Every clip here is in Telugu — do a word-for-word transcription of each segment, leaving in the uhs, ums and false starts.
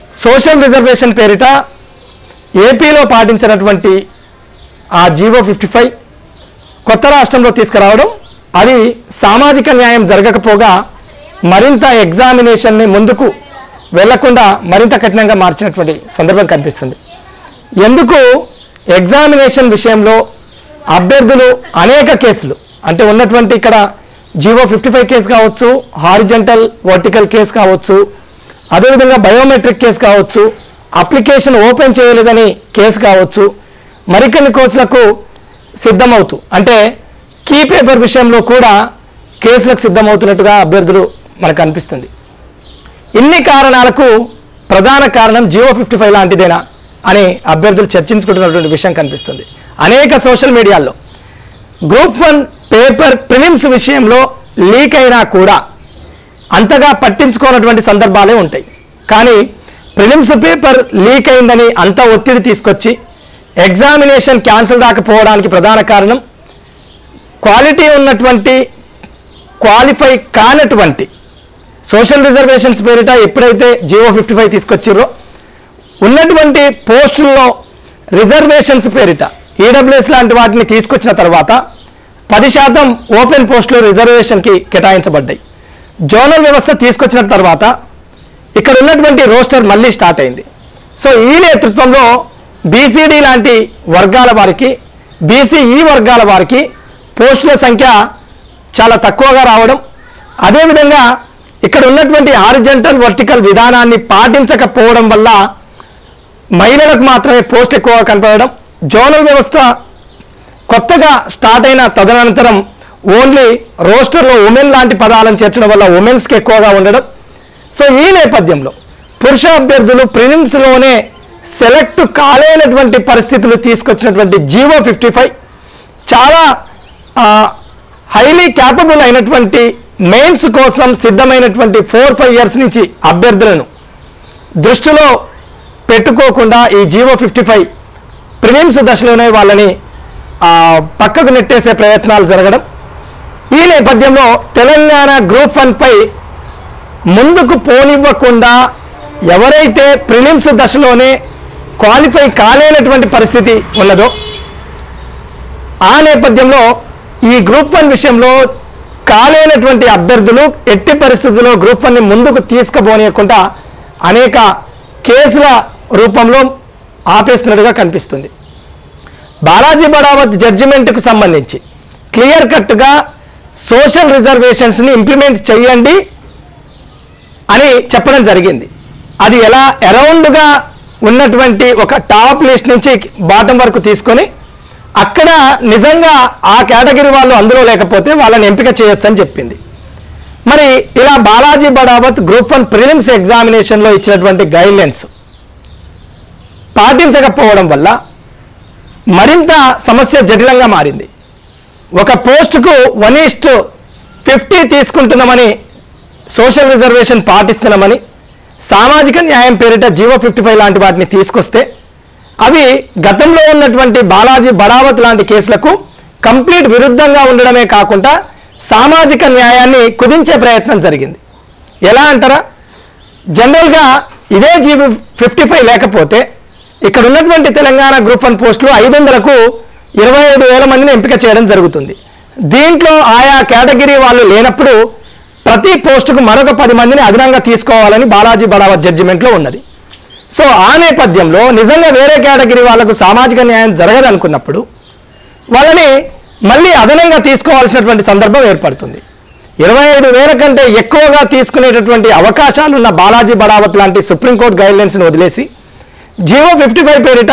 సోషల్ రిజర్వేషన్ పేరిట ఏపీలో పాటించినటువంటి ఆ జీవో ఫిఫ్టీ ఫైవ్ కొత్త రాష్ట్రంలో తీసుకురావడం, అది సామాజిక న్యాయం జరగకపోగా మరింత ఎగ్జామినేషన్ని ముందుకు వెళ్లకుండా మరింత కఠినంగా మార్చినటువంటి సందర్భం కనిపిస్తుంది. ఎందుకు ఎగ్జామినేషన్ విషయంలో అభ్యర్థులు అనేక కేసులు అంటే ఉన్నటువంటి ఇక్కడ జీవో ఫిఫ్టీ ఫైవ్ కేసు కావచ్చు, హారిజంటల్ వర్టికల్ కేసు కావచ్చు, అదేవిధంగా బయోమెట్రిక్ కేసు కావచ్చు, అప్లికేషన్ ఓపెన్ చేయలేదని కేసు కావచ్చు, మరికొన్ని కోర్సులకు సిద్ధమవుతూ అంటే కీ పేపర్ విషయంలో కూడా కేసులకు సిద్ధమవుతున్నట్టుగా అభ్యర్థులు మనకు అనిపిస్తుంది. ఇన్ని కారణాలకు ప్రధాన కారణం జీవో ఫిఫ్టీ ఫైవ్ లాంటిదేనా అని అభ్యర్థులు చర్చించుకుంటున్నటువంటి విషయం కనిపిస్తుంది. అనేక సోషల్ మీడియాల్లో గ్రూప్ వన్ పేపర్ ప్రిలిమ్స్ విషయంలో లీక్ అయినా కూడా అంతగా పట్టించుకోనటువంటి సందర్భాలే ఉంటాయి. కానీ ప్రిలిమ్స్ పేపర్ లీక్ అయిందని అంత ఒత్తిడి తీసుకొచ్చి ఎగ్జామినేషన్ క్యాన్సిల్ దాకపోవడానికి ప్రధాన కారణం క్వాలిటీ ఉన్నటువంటి క్వాలిఫై కానటువంటి సోషల్ రిజర్వేషన్స్ పేరిట ఎప్పుడైతే జీవో ఫిఫ్టీ ఫైవ్ తీసుకొచ్చిర్రో ఉన్నటువంటి పోస్టుల్లో రిజర్వేషన్స్ పేరిట ఈడబ్ల్యూఎస్ లాంటి వాటిని తీసుకొచ్చిన తర్వాత పది శాతం ఓపెన్ పోస్టులు రిజర్వేషన్కి కేటాయించబడ్డాయి. జోనల్ వ్యవస్థ తీసుకొచ్చిన తర్వాత ఇక్కడ ఉన్నటువంటి రోస్టర్ మళ్ళీ స్టార్ట్ అయింది. సో ఈ నేతృత్వంలో బీసీడీ లాంటి వర్గాల వారికి, బీసీఈ వర్గాల వారికి పోస్టుల సంఖ్య చాలా తక్కువగా రావడం, అదేవిధంగా ఇక్కడ ఉన్నటువంటి హారిజంటల్ వర్టికల్ విధానాన్ని పాటించకపోవడం వల్ల మహిళలకు మాత్రమే పోస్ట్ ఎక్కువగా కనపడడం, జోనల్ వ్యవస్థ కొత్తగా స్టార్ట్ అయిన తదనంతరం ఓన్లీ రోస్టర్లో ఉమెన్ లాంటి పదాలను చేర్చడం వల్ల ఉమెన్స్కి ఎక్కువగా ఉండడం. సో ఈ నేపథ్యంలో పురుష అభ్యర్థులు ప్రిలిమ్స్లోనే సెలెక్ట్ కాలేనటువంటి పరిస్థితులు తీసుకొచ్చినటువంటి జీవో ఫిఫ్టీ ఫైవ్ చాలా హైలీ క్యాపబుల్ అయినటువంటి మెయిన్స్ కోసం సిద్ధమైనటువంటి ఫోర్ ఫైవ్ ఇయర్స్ నుంచి అభ్యర్థులను దృష్టిలో పెట్టుకోకుండా ఈ జీవో ఫిఫ్టీ ఫైవ్ ప్రిలిమ్స్ దశలోనే వాళ్ళని పక్కకు నెట్టేసే ప్రయత్నాలు జరగడం. ఈ నేపథ్యంలో తెలంగాణ గ్రూప్ వన్ పై ముందుకు పోనివ్వకుండా ఎవరైతే ప్రిలిమ్స్ దశలోనే క్వాలిఫై కాలేనటువంటి పరిస్థితి ఉన్నదో ఆ నేపథ్యంలో ఈ గ్రూప్ వన్ విషయంలో కాలేనటువంటి అభ్యర్థులు ఎట్టి పరిస్థితుల్లో గ్రూప్ వన్ని ముందుకు తీసుకుపోనీయకుండా అనేక కేసుల రూపంలో ఆపేస్తున్నట్టుగా కనిపిస్తుంది. బాలాజీ బడావత్ జడ్జిమెంట్కు సంబంధించి క్లియర్ కట్గా సోషల్ రిజర్వేషన్స్ని ఇంప్లిమెంట్ చేయండి అని చెప్పడం జరిగింది. అది ఎలా అరౌండ్గా ఉన్నటువంటి ఒక టాప్ లిస్ట్ నుంచి బాటమ్ వరకు తీసుకొని అక్కడ నిజంగా ఆ కేటగిరీ వాళ్ళు అందులో లేకపోతే వాళ్ళని ఎంపిక చేయొచ్చు అని చెప్పింది. మరి ఇలా Balaji Badavath group one prelims ఎగ్జామినేషన్లో ఇచ్చినటువంటి గైడ్లైన్స్ పాటించకపోవడం వల్ల మరింత సమస్య జటిలంగా మారింది. ఒక పోస్టుకు వన్ ఈస్ట్ ఫిఫ్టీ తీసుకుంటున్నామని, సోషల్ రిజర్వేషన్ పాటిస్తున్నామని సామాజిక న్యాయం పేరిట జీవో ఫిఫ్టీ ఫైవ్ లాంటి వాటిని తీసుకొస్తే అవి గతంలో ఉన్నటువంటి బాలాజీ బడావత్ లాంటి కేసులకు కంప్లీట్ విరుద్ధంగా ఉండడమే కాకుండా సామాజిక న్యాయాన్ని కుదించే ప్రయత్నం జరిగింది. ఎలా అంటారా, జనరల్గా ఇదే జీవో ఫిఫ్టీ ఫైవ్ లేకపోతే ఇక్కడ ఉన్నటువంటి తెలంగాణ గ్రూప్ వన్ పోస్టులు ఐదు వందలకు ఇరవై ఐదు వేల మందిని ఎంపిక చేయడం జరుగుతుంది. దీంట్లో ఆయా కేటగిరీ వాళ్ళు లేనప్పుడు ప్రతి పోస్టుకు మరొక పది మందిని అదనంగా తీసుకోవాలని బాలాజీ బడావత్ జడ్జిమెంట్లో ఉన్నది. సో ఆ నేపథ్యంలో నిజంగా వేరే కేటగిరీ వాళ్ళకు సామాజిక న్యాయం జరగదనుకున్నప్పుడు వాళ్ళని మళ్ళీ అదనంగా తీసుకోవాల్సినటువంటి సందర్భం ఏర్పడుతుంది. ఇరవై ఐదు వేల కంటే ఎక్కువగా తీసుకునేటటువంటి అవకాశాలున్న బాలాజీ బడావత్ లాంటి సుప్రీంకోర్టు గైడ్లైన్స్ని వదిలేసి జీవో ఫిఫ్టీ ఫైవ్ పేరిట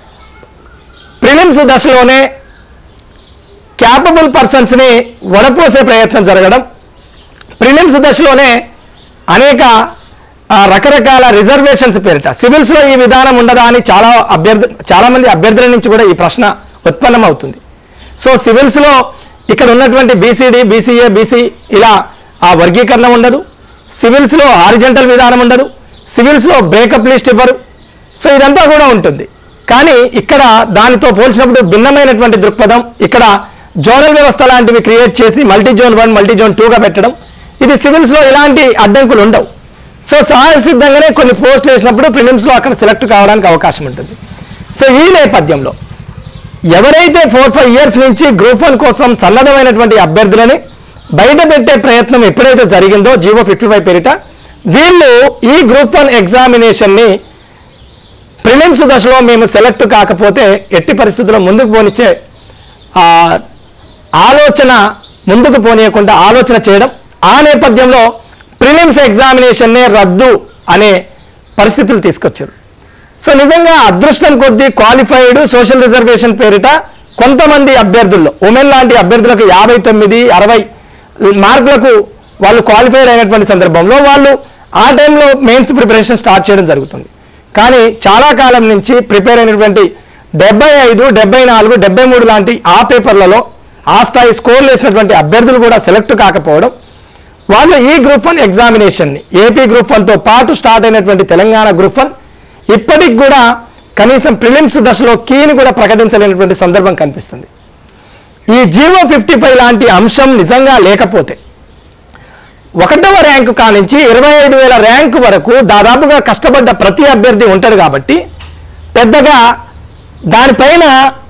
ప్రిలిమ్స్ దశలోనే క్యాపబుల్ పర్సన్స్ని వడపోసే ప్రయత్నం జరగడం, ప్రిలిమ్స్ దశలోనే అనేక రకరకాల రిజర్వేషన్స్ పేరిట సివిల్స్లో ఈ విధానం ఉండదా అని చాలా అభ్యర్థి చాలామంది అభ్యర్థుల నుంచి కూడా ఈ ప్రశ్న ఉత్పన్నమవుతుంది. సో సివిల్స్లో ఇక్కడ ఉన్నటువంటి బీసీడీ, బీసీఏ, బీసీ ఇలా ఆ వర్గీకరణ ఉండదు. సివిల్స్లో హారిజంటల్ విధానం ఉండదు. సివిల్స్లో బ్రేకప్ లిస్ట్ ఇవ్వరు. సో ఇదంతా కూడా ఉంటుంది. కానీ ఇక్కడ దానితో పోల్చినప్పుడు భిన్నమైనటువంటి దృక్పథం, ఇక్కడ జోనల్ వ్యవస్థ లాంటివి క్రియేట్ చేసి multi zone one multi zone టూగా పెట్టడం, ఇది సివిల్స్లో ఇలాంటి అడ్డంకులు ఉండవు. సో సహజసిద్ధంగానే కొన్ని పోస్టులు వేసినప్పుడు ప్రిలిమ్స్లో అక్కడ సెలెక్ట్ కావడానికి అవకాశం ఉంటుంది. సో ఈ నేపథ్యంలో ఎవరైతే ఫోర్ ఫైవ్ ఇయర్స్ నుంచి గ్రూప్ వన్ కోసం సన్నద్ధమైనటువంటి అభ్యర్థులని బయట పెట్టే ప్రయత్నం ఎప్పుడైతే జరిగిందో జీవో ఫిఫ్టీ ఫైవ్ పేరిట, వీళ్ళు ఈ గ్రూప్ వన్ ఎగ్జామినేషన్ని ప్రిలిమ్స్ దశలో మేము సెలెక్ట్ కాకపోతే ఎట్టి పరిస్థితుల్లో ముందుకు పోనిచ్చే ఆలోచన ముందుకు పోనీయకుండా ఆలోచన చేయడం, ఆ నేపథ్యంలో ప్రిలిమ్స్ ఎగ్జామినేషన్నే రద్దు అనే పరిస్థితులు తీసుకొచ్చారు. సో నిజంగా అదృష్టం కొద్దీ క్వాలిఫైడ్ సోషల్ రిజర్వేషన్ పేరిట కొంతమంది అభ్యర్థుల్లో ఉమెన్ లాంటి అభ్యర్థులకు యాభై తొమ్మిది అరవై మార్కులకు వాళ్ళు క్వాలిఫైడ్ అయినటువంటి సందర్భంలో వాళ్ళు ఆ టైంలో మెయిన్స్ ప్రిపరేషన్ స్టార్ట్ చేయడం జరుగుతుంది. కానీ చాలా కాలం నుంచి ప్రిపేర్ అయినటువంటి డెబ్బై ఐదు డెబ్బై నాలుగు డెబ్బై మూడు లాంటి ఆ పేపర్లలో ఆ స్థాయి స్కోర్లు వేసినటువంటి అభ్యర్థులు కూడా సెలెక్ట్ కాకపోవడం, వాళ్ళు ఈ గ్రూప్ వన్ ఎగ్జామినేషన్ని ఏపీ గ్రూప్ వన్తో పాటు స్టార్ట్ అయినటువంటి తెలంగాణ గ్రూప్ వన్ ఇప్పటికి కూడా కనీసం ప్రిలిమ్స్ దశలో కీని కూడా ప్రకటించలేనటువంటి సందర్భం కనిపిస్తుంది. ఈ జీవో ఫిఫ్టీ ఫైవ్ లాంటి అంశం నిజంగా లేకపోతే ఒకటవ ర్యాంకు కానించి ఇరవై ఐదు వేల ర్యాంకు వరకు దాదాపుగా కష్టపడ్డ ప్రతి అభ్యర్థి ఉంటాడు కాబట్టి పెద్దగా దానిపైన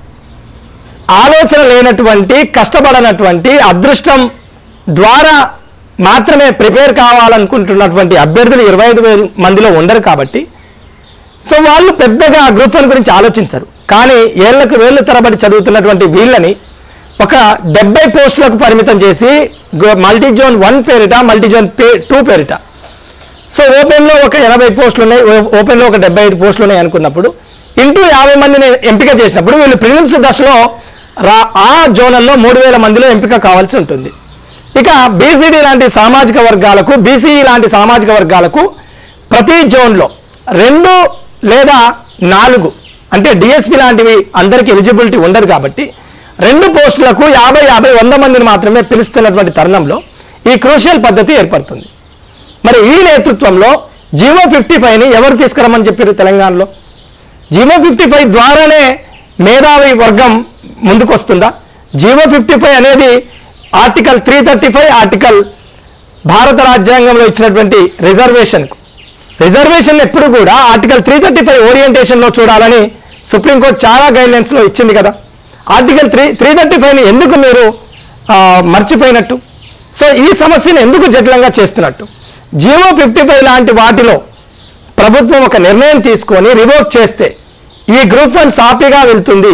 ఆలోచన లేనటువంటి కష్టపడనటువంటి అదృష్టం ద్వారా మాత్రమే ప్రిపేర్ కావాలనుకుంటున్నటువంటి అభ్యర్థులు ఇరవై ఐదు వేల మందిలో ఉండరు కాబట్టి సో వాళ్ళు పెద్దగా గ్రూప్ వన్ గురించి ఆలోచించరు. కానీ ఏళ్లకు వేళ్ళు తరబడి చదువుతున్నటువంటి వీళ్ళని ఒక డెబ్బై పోస్టులకు పరిమితం చేసి మల్టీ జోన్ వన్ పేరిట మల్టీ జోన్ పే టూ పేరిట సో ఓపెన్లో ఒక ఎనభై పోస్టులు ఉన్నాయి, ఓపెన్లో ఒక డెబ్బై ఐదు పోస్టులు ఉన్నాయి అనుకున్నప్పుడు ఇంటూ యాభై మందిని ఎంపిక చేసినప్పుడు వీళ్ళు ప్రిలిమ్స్ దశలో రా ఆ జోనల్లో మూడు వేల మందిలో ఎంపిక కావాల్సి ఉంటుంది. ఇక బీసీడీ లాంటి సామాజిక వర్గాలకు బీసీఈ లాంటి సామాజిక వర్గాలకు ప్రతి జోన్లో రెండు లేదా నాలుగు అంటే డిఎస్పీ లాంటివి అందరికీ ఎలిజిబిలిటీ ఉండదు కాబట్టి రెండు పోస్టులకు యాభై యాభై వంద మందిని మాత్రమే పిలుస్తున్నటువంటి తరుణంలో ఈ క్రూషియల్ పద్ధతి ఏర్పడుతుంది. మరి ఈ నేతృత్వంలో జీవో ఫిఫ్టీ ఫైవ్ని ఎవరు తీసుకురమ్మని చెప్పారు తెలంగాణలో? జీవో ఫిఫ్టీ ఫైవ్ ద్వారానే మేధావి వర్గం ముందుకు వస్తుందా? జీవో ఫిఫ్టీ ఫైవ్ అనేది article three thirty five article భారత రాజ్యాంగంలో ఇచ్చినటువంటి రిజర్వేషన్కు రిజర్వేషన్ ఎప్పుడు కూడా ఆర్టికల్ త్రీ థర్టీ ఫైవ్ ఓరియంటేషన్లో చూడాలని సుప్రీంకోర్టు చాలా గైడ్లైన్స్లో ఇచ్చింది కదా. ఆర్టికల్ త్రీ త్రీ థర్టీ ఫైవ్ని ఎందుకు మీరు మర్చిపోయినట్టు? సో ఈ సమస్యను ఎందుకు జటిలంగా చేస్తున్నట్టు? జీవో ఫిఫ్టీ ఫైవ్ లాంటి వాటిలో ప్రభుత్వం ఒక నిర్ణయం తీసుకొని రివోక్ చేస్తే ఈ గ్రూప్ వన్ సాఫీగా వెళ్తుంది.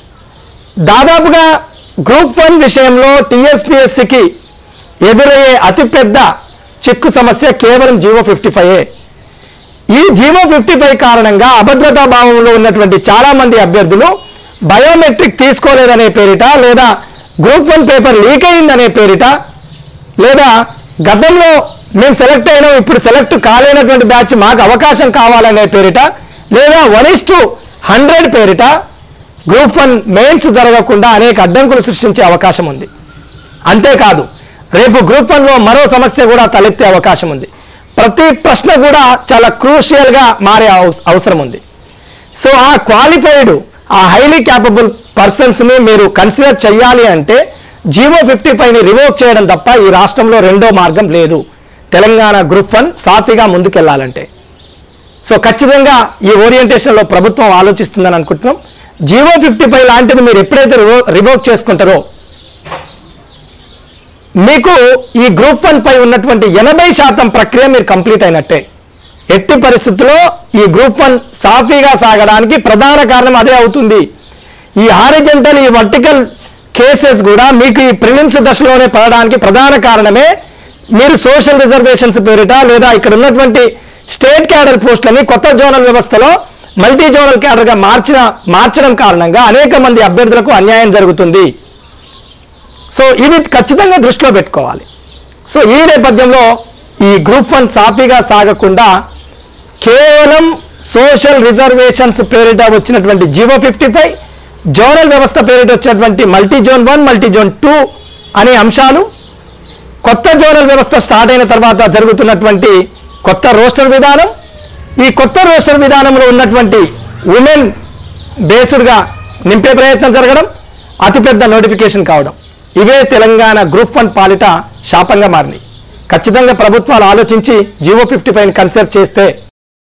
దాదాపుగా గ్రూప్ వన్ విషయంలో టీఎస్పీఎస్సికి ఎదురయ్యే అతిపెద్ద చిక్కు సమస్య కేవలం జీవో ఫిఫ్టీ ఫైవ్. ఈ జీవో ఫిఫ్టీ ఫైవ్ కారణంగా అభద్రతా భావంలో ఉన్నటువంటి చాలామంది అభ్యర్థులు బయోమెట్రిక్ తీసుకోలేదనే పేరిట, లేదా గ్రూప్ వన్ పేపర్ లీక్ అయిందనే పేరిట, లేదా గతంలో మేము సెలెక్ట్ అయినాం ఇప్పుడు సెలెక్ట్ కాలేనటువంటి బ్యాచ్ మాకు అవకాశం కావాలనే పేరిట, లేదా వన్ ఇస్ టు హండ్రెడ్ పేరిట గ్రూప్ వన్ మెయిన్స్ జరగకుండా అనేక అడ్డంకులు సృష్టించే అవకాశం ఉంది. అంతేకాదు రేపు గ్రూప్ వన్లో మరో సమస్య కూడా తలెత్తే అవకాశం ఉంది. ప్రతి ప్రశ్న కూడా చాలా క్రూషియల్గా మారే అవసరం ఉంది. సో ఆ క్వాలిఫైడ్ ఆ హైలీ క్యాపబుల్ పర్సన్స్ని మీరు కన్సిడర్ చేయాలి అంటే జీవో ఫిఫ్టీ ఫైవ్ని రివోక్ చేయడం తప్ప ఈ రాష్ట్రంలో రెండో మార్గం లేదు తెలంగాణ గ్రూప్ వన్ సాఫీగా ముందుకెళ్లాలంటే. సో ఖచ్చితంగా ఈ ఓరియంటేషన్లో ప్రభుత్వం ఆలోచిస్తుందని అనుకుంటున్నాం. జీవో ఫిఫ్టీ ఫైవ్ లాంటిది మీరు ఎప్పుడైతే రివో రివోక్ చేసుకుంటారో మీకు ఈ గ్రూప్ వన్ పై ఉన్నటువంటి ఎనభై శాతం ప్రక్రియ మీరు కంప్లీట్ అయినట్టే. ఎట్టి పరిస్థితుల్లో ఈ గ్రూప్ వన్ సాఫీగా సాగడానికి ప్రధాన కారణం అదే అవుతుంది. ఈ హారిజంటల్ ఈ వర్టికల్ కేసెస్ కూడా మీకు ఈ ప్రిలిమ్స్ దశలోనే పడడానికి ప్రధాన కారణమే మీరు సోషల్ రిజర్వేషన్స్ పేరిట, లేదా ఇక్కడ ఉన్నటువంటి స్టేట్ క్యాడర్ పోస్టులని కొత్త జోనల్ వ్యవస్థలో మల్టీ జోనల్ క్యాడర్గా మార్చిన మార్చడం కారణంగా అనేక మంది అభ్యర్థులకు అన్యాయం జరుగుతుంది. సో ఇది ఖచ్చితంగా దృష్టిలో పెట్టుకోవాలి. సో ఈ నేపథ్యంలో ఈ గ్రూప్ వన్ సాఫీగా సాగకుండా కేవలం సోషల్ రిజర్వేషన్స్ పేరిట వచ్చినటువంటి జీవో ఫిఫ్టీ ఫైవ్, జోనల్ వ్యవస్థ పేరిట వచ్చినటువంటి multi zone one multi zone two అనే అంశాలు, కొత్త జోనల్ వ్యవస్థ స్టార్ట్ అయిన తర్వాత జరుగుతున్నటువంటి కొత్త రోస్టర్ విధానం, ఈ కొత్త రోస్టర్ విధానంలో ఉన్నటువంటి ఉమెన్ బేస్డ్గా నింపే ప్రయత్నం జరగడం, అతిపెద్ద నోటిఫికేషన్ కావడం, ఇవే తెలంగాణ గ్రూప్ వన్ పాలిట శాపంగా మారినాయి. ఖచ్చితంగా ప్రభుత్వాలు ఆలోచించి జీవో ఫిఫ్టీ ఫైవ్ కన్సిడర్ చేస్తే